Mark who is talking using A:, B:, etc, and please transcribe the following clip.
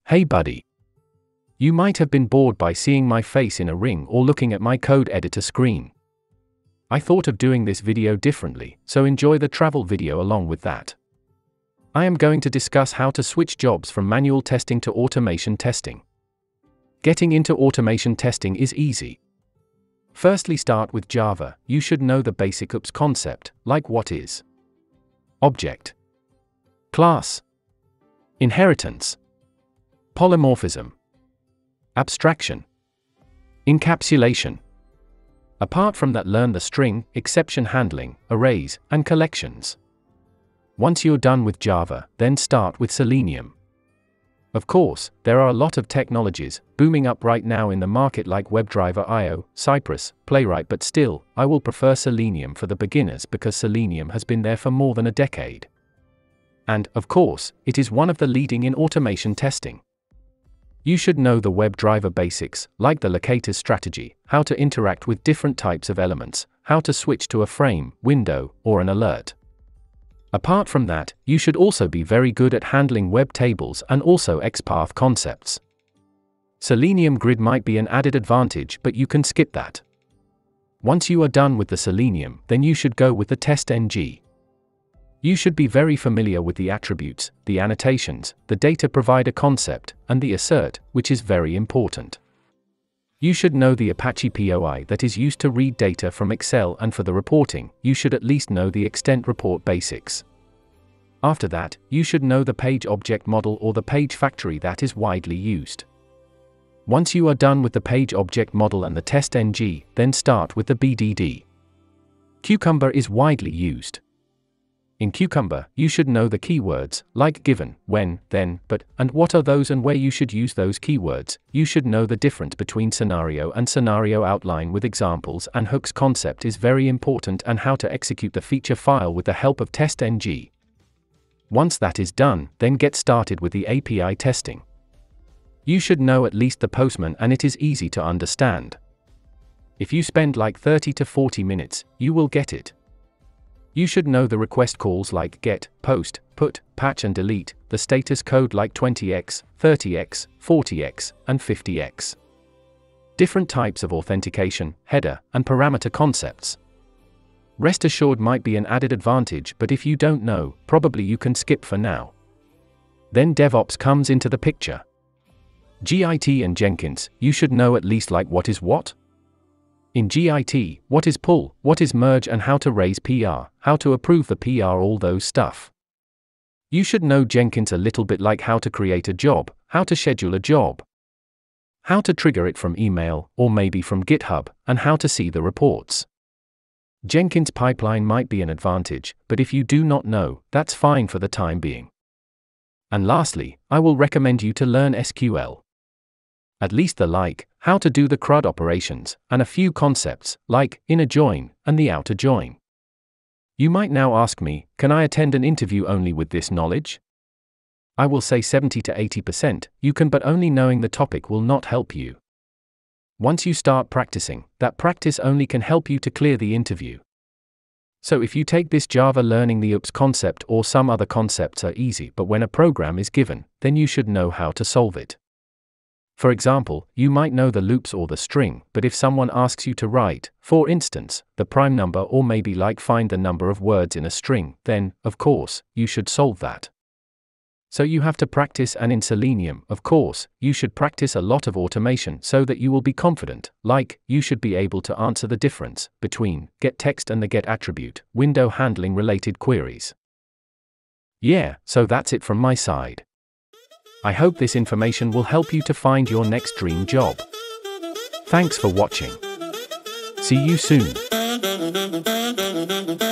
A: Hey buddy. You might have been bored by seeing my face in a ring or looking at my code editor screen. I thought of doing this video differently, so enjoy the travel video along with that. I am going to discuss how to switch jobs from manual testing to automation testing. Getting into automation testing is easy. Firstly, start with Java. You should know the basic OOPS concept, like what is object, class, inheritance, polymorphism, abstraction, encapsulation. Apart from that, learn the string, exception handling, arrays, and collections. Once you're done with Java, then start with Selenium. Of course, there are a lot of technologies booming up right now in the market like WebDriver IO, Cypress, Playwright, but still, I will prefer Selenium for the beginners because Selenium has been there for more than a decade. And, of course, it is one of the leading in automation testing. You should know the WebDriver basics, like the locators strategy, how to interact with different types of elements, how to switch to a frame, window, or an alert. Apart from that, you should also be very good at handling web tables and also XPath concepts. Selenium Grid might be an added advantage, but you can skip that. Once you are done with the Selenium, then you should go with the TestNG. You should be very familiar with the attributes, the annotations, the data provider concept, and the assert, which is very important. You should know the Apache POI that is used to read data from Excel, and for the reporting, you should at least know the extent report basics. After that, you should know the page object model or the page factory that is widely used. Once you are done with the page object model and the TestNG, then start with the BDD. Cucumber is widely used. In Cucumber, you should know the keywords, like given, when, then, but, and what are those and where you should use those keywords. You should know the difference between scenario and scenario outline with examples, and hooks concept is very important, and how to execute the feature file with the help of TestNG. Once that is done, then get started with the API testing. You should know at least the Postman, and it is easy to understand. If you spend like 30 to 40 minutes, you will get it. You should know the request calls like get, post, put, patch and delete, the status code like 20x, 30x, 40x, and 50x. Different types of authentication, header, and parameter concepts. Rest assured might be an added advantage, but if you don't know, probably you can skip for now. Then DevOps comes into the picture. Git and Jenkins, you should know at least like what is what? In Git, what is pull, what is merge, and how to raise PR, how to approve the PR, all those stuff. You should know Jenkins a little bit, like how to create a job, how to schedule a job, how to trigger it from email, or maybe from GitHub, and how to see the reports. Jenkins pipeline might be an advantage, but if you do not know, that's fine for the time being. And lastly, I will recommend you to learn SQL. At least the like, how to do the CRUD operations, and a few concepts, like inner join and the outer join. You might now ask me, can I attend an interview only with this knowledge? I will say 70 to 80% you can, but only knowing the topic will not help you. Once you start practicing, that practice only can help you to clear the interview. So if you take this Java, learning the OOPS concept or some other concepts are easy, but when a program is given, then you should know how to solve it. For example, you might know the loops or the string, but if someone asks you to write, for instance, the prime number, or maybe like find the number of words in a string, then, of course, you should solve that. So you have to practice, and in Selenium, of course, you should practice a lot of automation so that you will be confident, like, you should be able to answer the difference between getText and the getAttribute, window handling related queries. Yeah, so that's it from my side. I hope this information will help you to find your next dream job. Thanks for watching. See you soon.